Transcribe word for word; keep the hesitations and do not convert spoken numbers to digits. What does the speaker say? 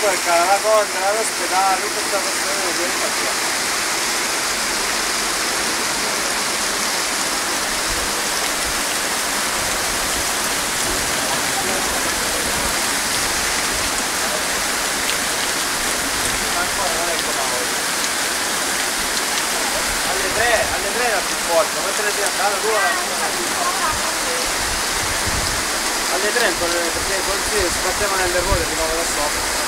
poi cala la conta, all'ospedale, tutta questa questione che facciamo. Alle tre, alle tre era più forte, mentre sei andata tu alle tre perché così sbatteva nelle ruote di nuovo da sopra.